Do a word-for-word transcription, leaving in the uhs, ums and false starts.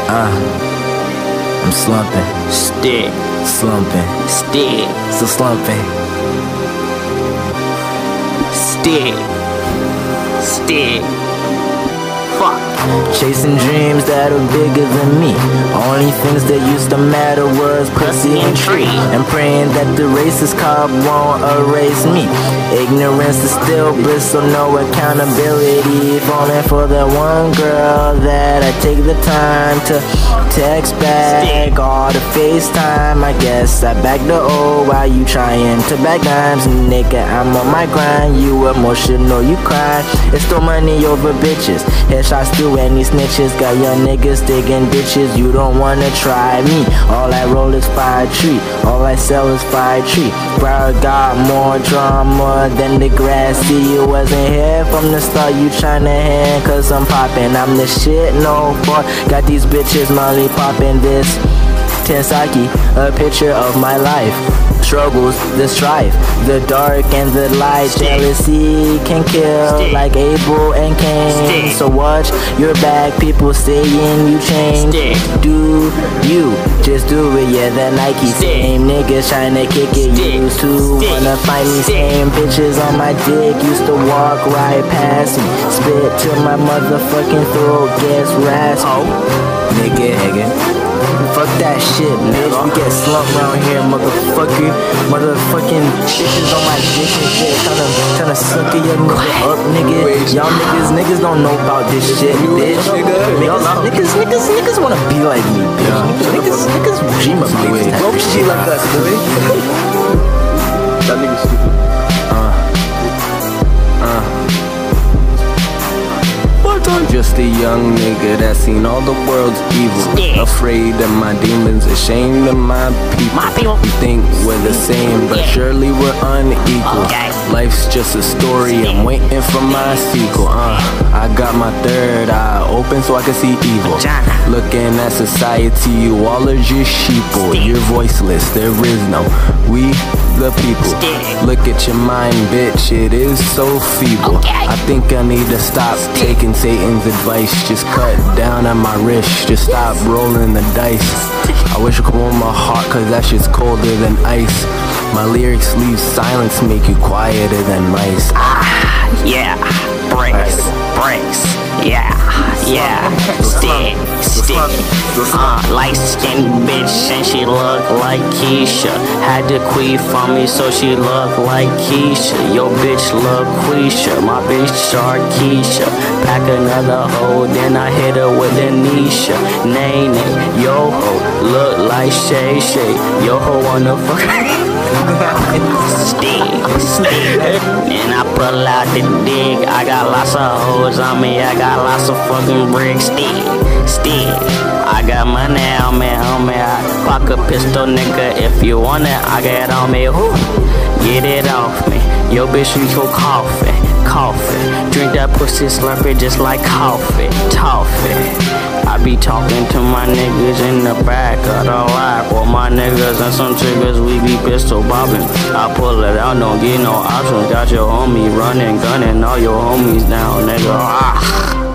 Uh, I'm slumping. Stick. Slumping. Stick. Still slumping. Stick. Stick. Fuck. Chasing dreams that are bigger than me. Only things that used to matter was pussy and tree. And praying that the racist cop won't erase me. Ignorance is still bliss, so no accountability. Falling for that one girl that I take the time to text back. All the FaceTime, I guess I back the old while you trying to back dimes. Nigga, I'm on my grind. You emotional, you crying. It's still money over bitches. Headshots to any snitches. Got young niggas digging ditches. You don't wanna try me. All I roll is fire tree. All I sell is fire tree. Bro, got more drama than the grass. See, you wasn't here from the start. You tryna hand, cause I'm poppin'. I'm the shit, no boy. Got these bitches molly poppin' this. Tensaki, a picture of my life. Struggles, the strife, the dark and the light. Jealousy can kill Stick. like Abel and Cain. Stick. So watch your back, people saying you changed. Stick. Do you, just do it, yeah, that Nike. Stick. Same niggas tryna kick it. Stick. Used to Stick. wanna find me. Stick. Same bitches on my dick, used to walk right past me. Spit to my motherfucking throat, gets raspy. Oh. Nigga, nigga. Fuck that shit, bitch. We get slumped around here, motherfucker. Motherfucking bitches on my dick and shit. Tryna, tryna suck a young nigga up, nigga. Y'all niggas, niggas don't know about this shit, bitch. Y'all niggas, niggas, niggas wanna be like me, bitch. Niggas, niggas dream of me. Don't be like us, boy. That nigga's stupid. Uh. Uh. I'm just a young nigga that seen all the world's evil. Yeah. Afraid of my demons, ashamed of my people. My people. We think we're the same, but Yeah. surely we're unequal. Okay. Life's just a story, I'm waiting for my sequel. Uh, I got my third eye open so I can see evil. Vagina. Looking at society, you all are just sheeple. Stick. You're voiceless, there is no we the people. Stick. Look at your mind, bitch, it is so feeble. Okay. I think I need to stop taking Satan's advice. Just cut down on my wrist, just stop rolling the dice. I wish I could warm my heart, cause that shit's colder than ice. My lyrics leave silence, make you quieter than mice. Ah, yeah. Breaks. Breaks. Yeah. Yeah. Stick. Stick. Uh, light skinned bitch and she look like Keisha. Had to queef for me so she look like Keisha. Yo bitch look Quisha. My bitch Sharkeisha. Pack another hoe, then I hit her with Anisha. Nay nay. Yo ho. Look like Shay Shay. Yo ho wanna fuck. Stick, stick, and I pull out the dick. I got lots of hoes on me, I got lots of fucking bricks. Stick, stick, I got money on me, on me. I pock a pistol, nigga, if you want it, I got it on me. Whoo, get it off me. Yo, bitch, we go coffee, coffee. Drink that pussy, slurp it just like coffee, toffee. I be talking to my niggas in the back of the rack. With my niggas and some triggers, we be pistol bobbing. I pull it out, don't get no options. Got your homie running, gunning all your homies down, nigga. Ah.